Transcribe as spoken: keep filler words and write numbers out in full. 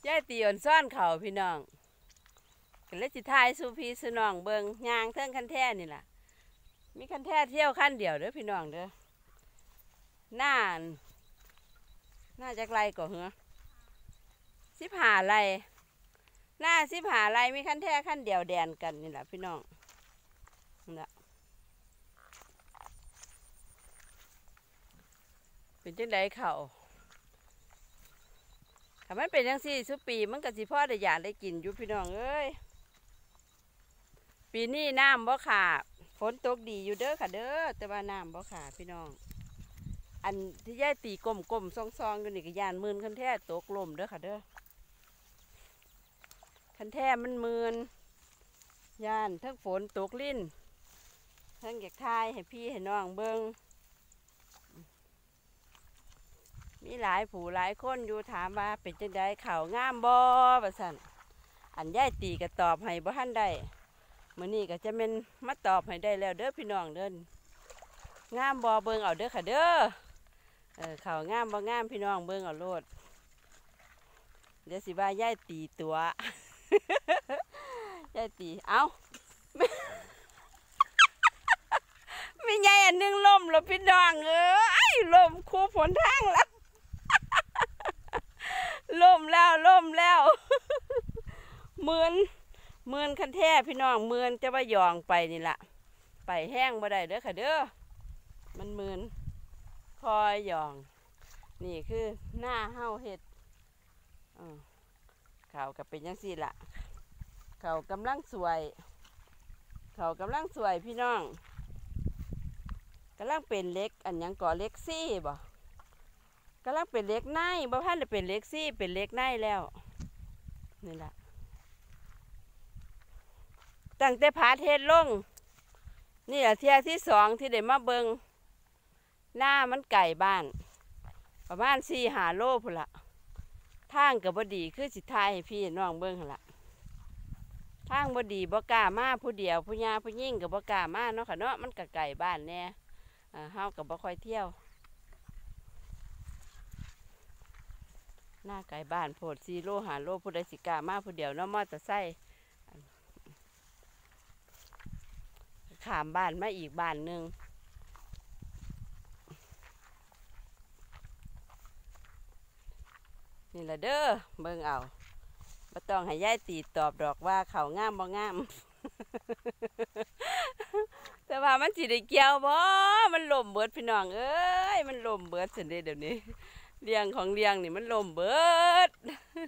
ยายตีอ่อนซ่อนเข่าพี่น้องกันเลยสิทายสู่พี่สู่น้องเบิงยางเทิงคันแท่นี่แหละมีคันแท่เที่ยวขั้นเดียวเด้อพี่น้องเด้อหน้าหน้าจากไรก่อเหรอสิบหาไรหน้าสิบหาไรมีคันแท่ขั้นเดียวแดนกันนี่แหละพี่น้องนี่เป็นจังไดเข่าถ้ามันเป็นจังสี่สุปีมันก็สิพ่อได้อยากได้กินอยู่พี่น้องเอ้ยปีนี้น้ำบ่ขาดฝนตกดีอยู่เด้อค่ะเด้อแต่ว่าน้ำบ่ขาดพี่น้องอันที่ย่ายตีกลมกลมซองซองอยู่นี่ก็ยานมืนคันแท้ตกลมเด้อค่ะเด้อคันแท้มันมืนยานทั้งฝนตกลิ้นทั้งอยากทายให้พี่ให้น้องเบิ้งมีหลายผู้หลายคนอยู่ถามว่าเป็นจังไดข่าวงามบ่ว่าซั่นอันย่ายตีก็ตอบให้บ่ทันได้มื้อนี้ก็จะเป็นมาตอบให้ได้แล้วเด้อพี่น้องเด้องามบ่เบิ่งเอาเด้อค่ะเด้อเออข่าวงามบ่งามพี่น้องเบิ่งเอาโลดเดี๋ยวสิว่าย่ายตีตัว ย่ายตีเอ้า ไม่ใหญ่อันนึงล่มแล้วพี่น้องเอ้ยล่มคู่ฝนทางแล้วล่มแล้วล่มแล้วเหมือนเหมือนคันแท้พี่น้องเหมือนจะว่าหยองไปนี่แหละไปแห้งบ่ได้เด้อค่ะเด้อมันเหมือนคอยหยองนี่คือหน้าเห่าเห็ดเขาก็เป็นยังสี่ละเขากำลังสวยเขากำลังสวยพี่น้องกำลังเป็นเล็กอันยังก่อเล็กซี่บ่กำลังเป็นเล็กไนบ่ท่านจะเป็นเล็กซี่เป็นเล็กไนแล้วนี่แหละตั้งแต่ผาเทศลงนี่แหละเที่ยที่สองที่ได้มาเบิงหน้ามันไก่บ้านประมาณสี่หาโลพุ่นละทางกับบดีคือสิทายให้พี่น้องเบิงหั่นละทางบดีบ่กล้ามาผู้เดียวผู้ยาผู้ยิ่งกับบ่กล้ามาเนาะค่ะเนาะมันกับไก่บ้านแน่เฮากับบ่ค่อยเที่ยวหน้าไก่บ้านโพดซีโลหาโลผู้ใดสิกล้ามาผู้เดียวเนาะมอเตอร์ไซค์ขามบ้านมาอีกบ้านหนึ่งนี่แหละเด้อเบิ่งเอาบ่ต้องให้ย่ายตีตอบดอกว่าเขางามบ่งาม แต่ว่ามันสิได้เกี่ยวบ่มันล่มเบิดพี่น้องเอ้ยมันล่มเบิดสิเด้เดี๋ยวนี้เลี้ยงของเลี้ยงนี่มันล่มเบิด